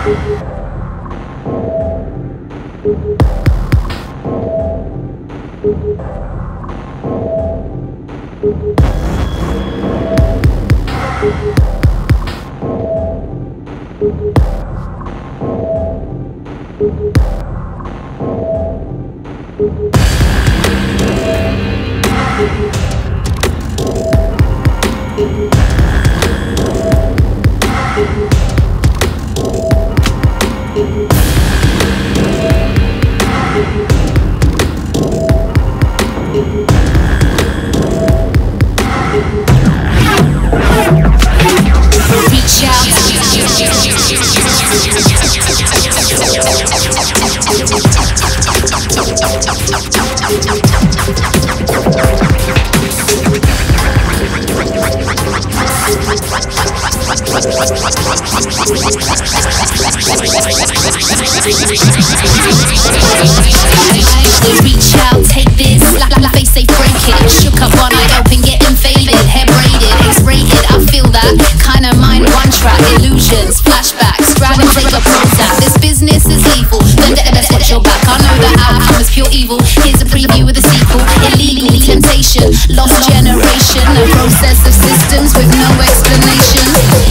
Reach out, take this, face safe, break it. Shook up one eye open, getting faded. Hair braided, X-rated, I feel that kind of mind, one track. Illusions, flashbacks, grab and take a Prozac. This business is lethal, then the best watch your back. I know the outcome is pure evil. Here's a preview of the sequel. Illegal temptation, lost generation. A process of systems with no explanation.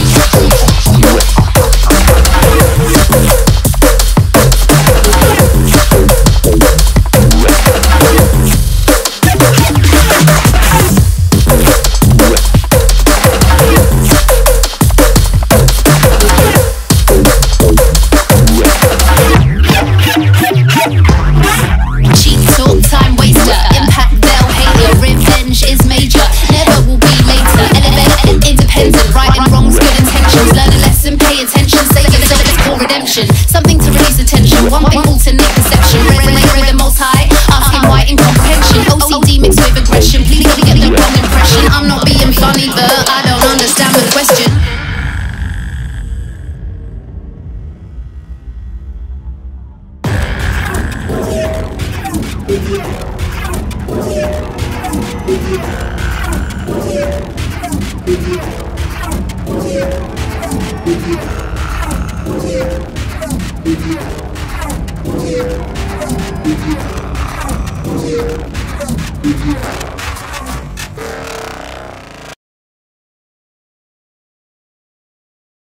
Something to release attention, one big alternate perception. Rhythm multi, asking why incomprehension. OCD mixed with aggression, please don't get the wrong impression. I'm not being funny, but I don't understand the question. Yeah.